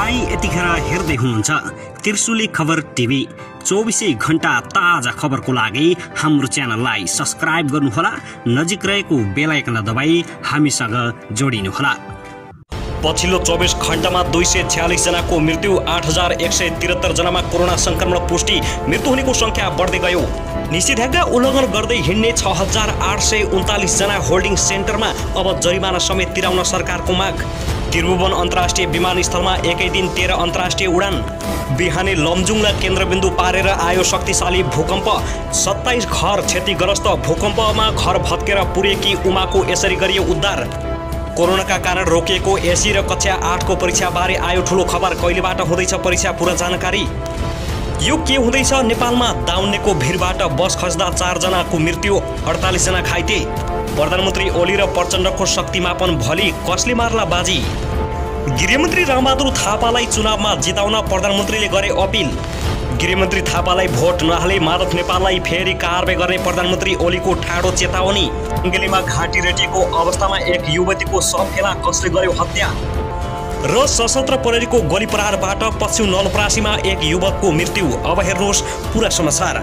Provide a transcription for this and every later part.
तपाई यतिखेर हेर्दै हुनुहुन्छ त्रिशुली खबर टिभी। 24 घण्टा ताजा खबरको लागि हाम्रो च्यानललाई सब्स्क्राइब गर्नुहोला, नजिक रहेको बेल आइकन दबाई हामीसँग जोडिनुहोला। पछिल्लो 24 घण्टामा 246 जनाको मृत्यु, 8173 जनामा कोरोना संक्रमण पुष्टि। मृत्यु हुनेको संख्या बढ्दै गयो। निषेधाज्ञा उल्लङ्घन गर्दै हिँड्ने 6839 जना होल्डिङ सेन्टरमा अब जरिमाना समेत तिराउन सरकारको माग। त्रिभुवन अन्तर्राष्ट्रिय विमानस्थलमा एकै दिन 13 अन्तर्राष्ट्रिय उडान। बिहानै लमजुङलाई केन्द्रबिन्दु पारेर आयो शक्तिशाली भूकम्प। 27 घर क्षतिग्रस्त। भूकम्पमा घर भत्केर पुरेकी उमाको यसरी गरियो उद्धार। कोरोनाका कारण रोकिएको एसी र कक्षा 8 को परीक्षाबारे आयो ठुलो खबर। कहिलेबाट हुँदैछ परीक्षा, पूरा जानकारी। यो के हुँदैछ नेपालमा? दाउन्नेको भिडबाट बस खस्दा 4 जनाको मृत्यु, 48 जना घाइते। प्रधानमन्त्री ओली र प्रचण्डको शक्तिमापन भली, कसले मार्ला बाजी? गृहमन्त्री रामबहादुर थापालाई चुनावमा जिताउन प्रधानमन्त्रीले गरे अपिल। गृहमन्त्री थापालाई भोट नहाले माधव नेपाललाई फेरि कारबाही गर्ने प्रधानमन्त्री ओलीको ठाडो चेतावनी। सिङ्गेलीमा घाँटी रेटिएको अवस्थामा एक युवतीको शव फेला, कसले गर्यो हत्या? र सशस्त्र प्रहरीको गोली प्रहारबाट पश्चिम नवलपरासीमा एक युवकको मृत्यु। अब हेर्नुहोस् पूरा समाचार।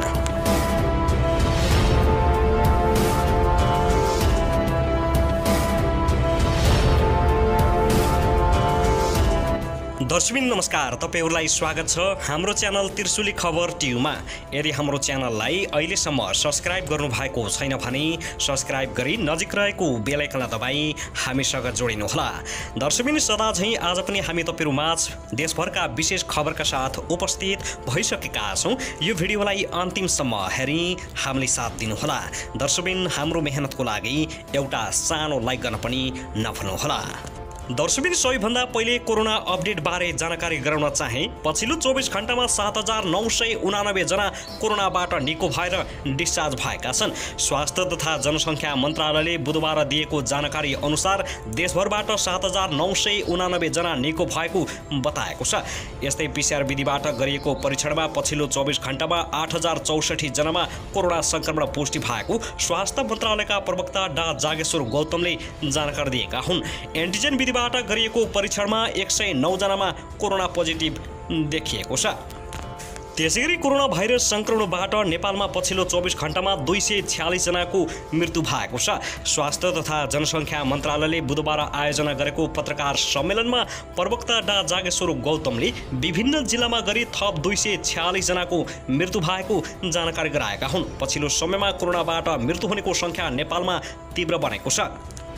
दर्शक नमस्कार, तपाईहरुलाई स्वागत छ हाम्रो च्यानल त्रिशुली खबर टिभीमा। यदि हाम्रो च्यानललाई अहिलेसम्म सब्स्क्राइब गर्नु भएको छैन भने सब्स्क्राइब गरी नजिक रहेको बेल आइकन दबाई हामीसँग जोडिनुहोला। दर्शक सदा झैं आज पनि हामी तपाईहरु माझ देशभरका विशेष खबरका साथ उपस्थित भइसकेका छौं। यो भिडियोलाई अन्तिमसम्म हेरी हामीले साथ दिनुहोला। दर्शक हाम्रो मेहनतको लागि एउटा सानो लाइक गर्न पनि नभुल्नुहोला। दर्शक सबैभन्दा पहिले कोरोना अपडेट बारे जानकारी गराउन चाहे। पछिल्लो 24 घण्टामा 7989 जना कोरोनाबाट निको भएर डिस्चार्ज भएका छन्। स्वास्थ्य तथा जनसङ्ख्या मन्त्रालयले बुधबार दिएको जानकारी अनुसार देशभरबाट 7989 जना निको भएको बताएको छ। यस्तै पीसीआर विधिबाट गरिएको परीक्षणमा पछिल्लो 24 घण्टामा 8064 जनामा कोरोना संक्रमण पुष्टि भएको स्वास्थ्य मन्त्रालयका प्रवक्ता डा जागेश्वर गौतमले जानकारी दिएका हुन्। एन्टिजेन विधि बाट गरिएको परीक्षणमा 109 जनामा कोरोना पोजिटिभ देखिएको छ। त्यसैगरी कोरोना भाइरस संक्रमणबाट नेपालमा पछिल्लो 24 घण्टामा 246 जनाको मृत्यु भएको छ। स्वास्थ्य तथा जनसङ्ख्या मन्त्रालयले बुधबार आयोजना गरेको पत्रकार सम्मेलनमा प्रवक्ता डा जागेश्वर गौतमले विभिन्न जिल्लामा गरी थप 246 जनाको मृत्यु भएको जानकारी गराएका हुन्। पछिल्लो समयमा कोरोनाबाट मृत्यु हुनेको संख्या नेपालमा तीव्र बनेको छ।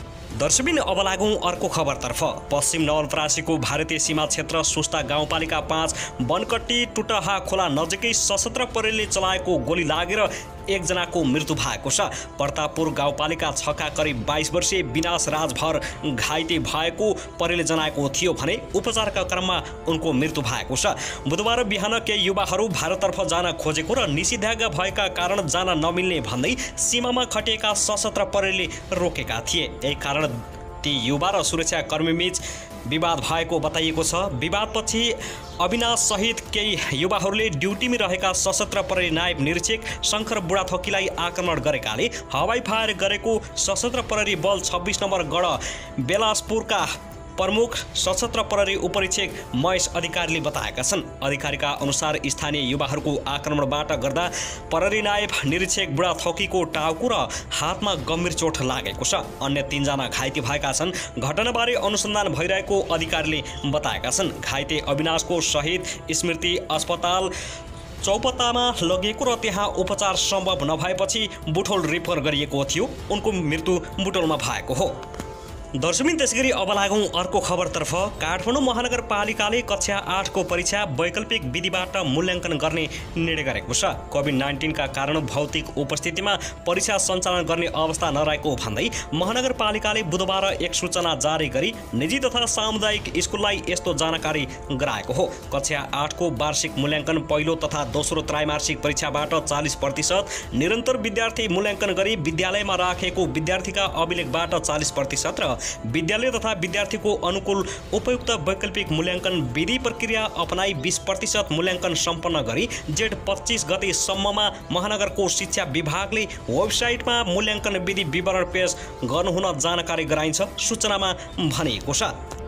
दर्शक अब लागौं अर्को खबरतर्फ। पश्चिम नवलपरासीको भारतीय सीमा क्षेत्र सुस्ता गाउँपालिका 5 बनकट्टी टुटहा खोला नजिकै सशस्त्र प्रहरीले चलाएको गोली लागेर 1 जनाको मृत्यु भएको छ। प्रतापपुर गाउँपालिका 6 का करिब 22 वर्षीय विनाश राजभर घाइते भएको प्रहरीले जनाएको थियो भने उपचारका क्रममा उनको मृत्यु भएको छ। बुधबार बिहान केही युवाहरू भारततर्फ जान खोजेको र निषेधाज्ञा भएका कारण जान नमिल्ने भन्दै सीमामा खटिएका सशस्त्र प्रहरीले रोकेका थिए। यही कारण ती युवा र सुरक्षाकर्मीबीच विवाद भएको बताइएको छ। विवादपछि अविनाश सहित केही युवाहरूले ड्युटीमा रहेका सशस्त्र प्रहरी नायब निरीक्षक शङ्कर बुढाथोकीलाई आक्रमण गरेकाले हवाई फायर गरेको सशस्त्र प्रहरी बल 26 नम्बर गढ बेलासपुरका प्रमुख सशस्त्र प्रहरी उपरीक्षक महेश अधिकारीले बताएका छन्। अधिकारीका अनुसार स्थानीय युवाहरूको आक्रमणबाट गर्दा प्रहरी नायब निरीक्षक बुढाथोकीको टाउको र हातमा गम्भीर चोट लागेको छ। अन्य 3 जना घाइते भएका छन्। घटनाबारे अनुसन्धान भइरहेको अधिकारीले बताएका छन्। घाइते अविनाशको शहीद स्मृति अस्पताल चौपत्तामा लगिएको र त्यहाँ उपचार सम्भव नभएपछि बुटोल रिफर गरिएको थियो। उनको मृत्यु बुटोलमा भएको हो। दर्शक त्यसैगरी अब लागौं अर्को खबरतर्फ। काठमाडौँ महानगरपालिकाले कक्षा 8 को परीक्षा वैकल्पिक विधिबाट मूल्याङ्कन गर्ने निर्णय गरेको छ। कोभिड-19 का कारण भौतिक उपस्थितिमा परीक्षा सञ्चालन गर्ने अवस्था नरहेको भन्दै महानगरपालिकाले बुधबार एक सूचना जारी गरी निजी तथा सामुदायिक स्कुललाई यस्तो जानकारी गराएको हो। कक्षा 8 को वार्षिक मूल्याङ्कन पहिलो तथा दोस्रो त्रैमासिक परीक्षाबाट 40%, निरन्तर विद्यार्थी मूल्याङ्कन गरी विद्यालयमा राखेको विद्यार्थीका अभिलेखबाट 40% र विद्यालय तथा विद्यार्थीको अनुकूल उपयुक्त वैकल्पिक मूल्याङ्कन विधि प्रक्रिया अपनाई 20% मूल्याङ्कन सम्पन्न गरी जेठ 25 गतेसम्ममा महानगरको शिक्षा विभागले वेबसाइटमा मूल्याङ्कन विधि विवरण पेश गर्नुहुन जानकारी गराइन्छ। सूचनामा भनिएको छ।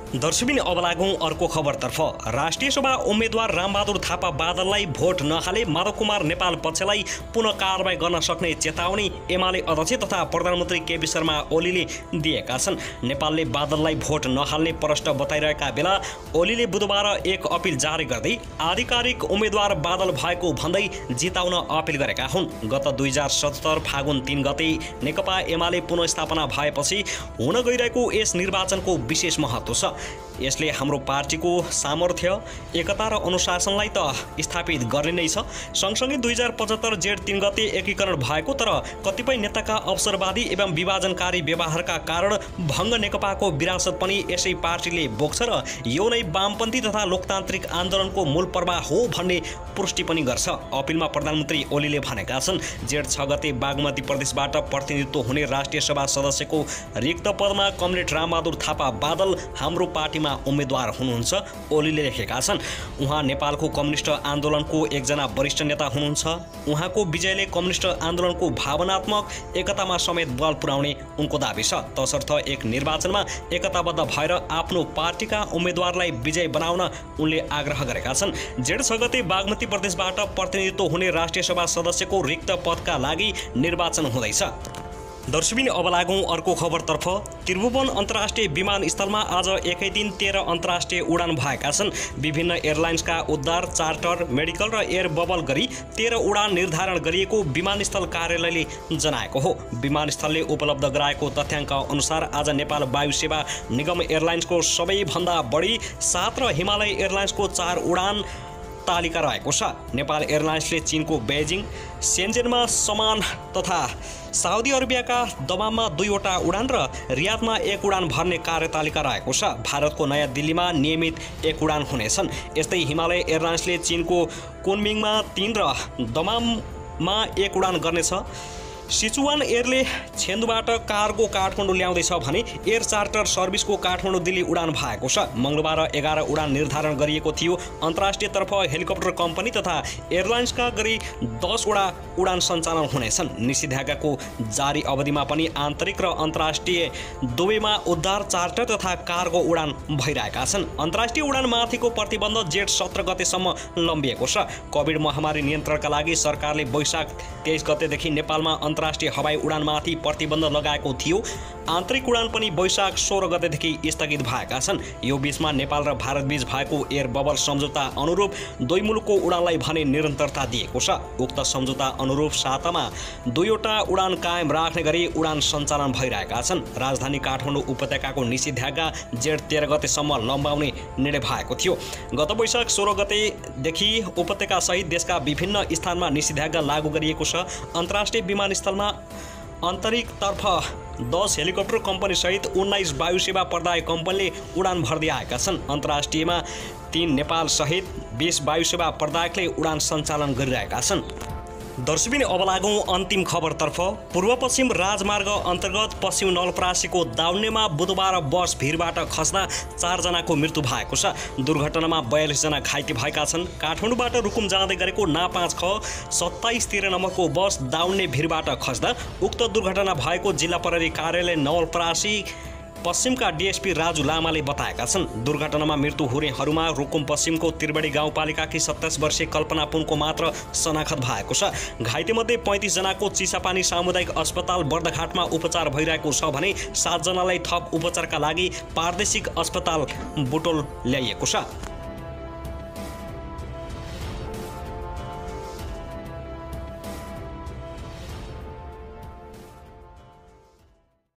दर्शकबिन अब लागौं अर्को खबरतर्फ। राष्ट्रिय सभा उम्मेद्वार रामबहादुर थापा बादललाई भोट नहाले माधव कुमार नेपाल पक्षलाई पुनः कारबाही गर्न सक्ने चेतावनी एमाले अध्यक्ष तथा प्रधानमन्त्री केपी शर्मा ओलीले दिएका छन्। नेपालले बादललाई भोट नहाल्ने प्रश्न बताइरहेका बेला ओलीले बुधबार एक अपिल जारी गर्दै आधिकारिक उम्मेद्वार बादल भएको भन्दै जिताउन अपिल गरेका हुन्। गत 2077 फागुन 3 गते नेकपा एमाले पुनःस्थापना भएपछि हुन गइरहेको यस निर्वाचनको विशेष महत्त्व छ। यसले हाम्रो पार्टीको सामर्थ्य, एकता र अनुशासनलाई त स्थापित गर्ने नै छ। सँगसँगै 2075 जेठ 3 गते एकीकरण भएको तर कतिपय नेताका अवसरवादी एवं विभाजनकारी व्यवहारका कारण भङ्ग नेकपाको विरासत पनि यसै पार्टीले बोक्छ र यो नै वामपन्थी तथा लोकतान्त्रिक आन्दोलनको मूल प्रवाह हो भन्ने पुष्टि पनि गर्छ। अपिलमा प्रधानमन्त्री ओलीले भनेका छन्, जेठ 6 गते बागमती प्रदेशबाट प्रतिनिधित्व हुने राष्ट्रिय सभा सदस्यको रिक्त पदमा कमरेड रामबहादुर थापा बादल हाम्रो पार्टीमा उम्मेद्वार हुनुहुन्छ। ओलीले लेखेका छन्, उहाँ नेपालको कम्युनिस्ट आन्दोलनको एकजना वरिष्ठ नेता हुनुहुन्छ। उहाँको विजयले कम्युनिस्ट आन्दोलनको भावनात्मक एकतामा समेत बल पुर्याउने उनको दाबी छ। तसर्थ एक निर्वाचनमा एकताबद्ध भएर आफ्नो पार्टीका उम्मेद्वारलाई विजय बनाउन उनले आग्रह गरेका छन्। जेठ 6 गते बागमती प्रदेशबाट प्रतिनिधित्व हुने राष्ट्रिय सभा सदस्यको रिक्त पदका लागि निर्वाचन हुँदैछ। दर्शकबिन अब लागौं अर्को खबरतर्फ। त्रिभुवन अन्तर्राष्ट्रिय विमानस्थलमा आज एकै दिन 13 अन्तर्राष्ट्रिय उडान भएका छन्। विभिन्न एयरलाइन्सका उद्धार, चार्टर, मेडिकल र एयर बबल गरी 13 उडान निर्धारण गरिएको विमानस्थल कार्यालयले जनाएको हो। विमानस्थलले उपलब्ध गराएको तथ्याङ्क अनुसार आज नेपाल वायु सेवा निगम एयरलाइन्सको सबैभन्दा बढी 7 र हिमालय एयरलाइन्सको 4 उडान तालिका रहेको छ। नेपाल एयरलाइन्सले चीनको बेजिङ, सेन्जेनमा समान तथा साउदी अरेबियाका दमाममा 2 वटा उडान र रियादमा 1 उडान भर्ने कार्यतालिका रहेको छ। भारतको नयाँ दिल्लीमा नियमित 1 उडान हुनेछन्। यस्तै हिमालय एयरलाइन्सले चीनको कुनमिङमा 3 र दमाममा 1 उडान गर्नेछ। सिचुवान एयरले छेन्दुबाट कार्गो काठमाडौँ ल्याउँदैछ भने एयर चार्टर सर्भिसको काठमाडौँ दिल्ली उडान भएको छ। मङ्गलबार 11 उडान निर्धारण गरिएको थियो। अन्तर्राष्ट्रियतर्फ हेलिकप्टर कम्पनी तथा एयरलाइन्सका गरी 10 वटा उडान सञ्चालन हुनेछन्। निषेधाज्ञाको जारी अवधिमा पनि आन्तरिक र अन्तर्राष्ट्रिय दुवैमा उद्धार, चार्टर तथा कार्गो उडान भइरहेका छन्। अन्तर्राष्ट्रिय उडानमाथिको प्रतिबन्ध जेठ 17 गतेसम्म लम्बिएको छ। कोभिड महामारी नियन्त्रणका लागि सरकारले वैशाख 23 गतेदेखि नेपालमा अन्तर्राष्ट्रिय हवाई उडानमाथि प्रतिबन्ध लगाएको थियो। आन्तरिक उडान पनि वैशाख 16 गतेदेखि स्थगित भएका छन्। यो बीचमा नेपाल र भारतबीच भएको एयर बबल सम्झौता अनुरूप दुई मुलुकको उडानलाई भने निरन्तरता दिएको छ। उक्त सम्झौता अनुरूप सातामा 2 वटा उडान कायम राख्ने गरी उडान सञ्चालन भइरहेका छन्। राजधानी काठमाडौँ उपत्यकाको निषेधाज्ञा जेठ 13 गतेसम्म लम्बाउने निर्णय भएको थियो। गत वैशाख 16 गतेदेखि उपत्यकासहित देशका विभिन्न स्थानमा निषेधाज्ञा लागू गरिएको छ। अन्तर्राष्ट्रिय विमानस्थलमा आन्तरिकतर्फ 10 हेलिकप्टर कम्पनी सहित 19 वायु सेवा प्रदायक कम्पनीले उडान भर्दै आएका छन्। अन्तर्राष्ट्रियमा 3 नेपाल सहित 20 वायु सेवा प्रदायकले उडान सञ्चालन गरिरहेका छन्। दर्शकबिन अब लागौं अन्तिम खबरतर्फ। पूर्व पश्चिम राजमार्ग अन्तर्गत पश्चिम नवलपरासीको दाउन्नेमा बुधबार बस भिरबाट खस्दा 4 जनाको मृत्यु भएको छ। दुर्घटनामा 42 जना घाइते भएका छन्। काठमाडौँबाट रुकुम जाँदै गरेको ना5ख 2713 नम्बरको बस दाउन्ने भिरबाट खस्दा उक्त दुर्घटना भएको जिल्ला प्रहरी कार्यालय नवलपरासी पश्चिमका डीएसपी राजु लामाले बताएका छन्। दुर्घटनामा मृत्यु हुनेहरूमा रुकुम पश्चिमको त्रिवेणी गाउँपालिकाकी 27 वर्षीय कल्पना पुनको मात्र शनाखत भएको छ। घाइतेमध्ये 35 जनाको चिसापानी सामुदायिक अस्पताल बर्दघाटमा उपचार भइरहेको छ भने 7 जनालाई थप उपचारका लागि प्रादेशिक अस्पताल बुटोल ल्याइएको छ।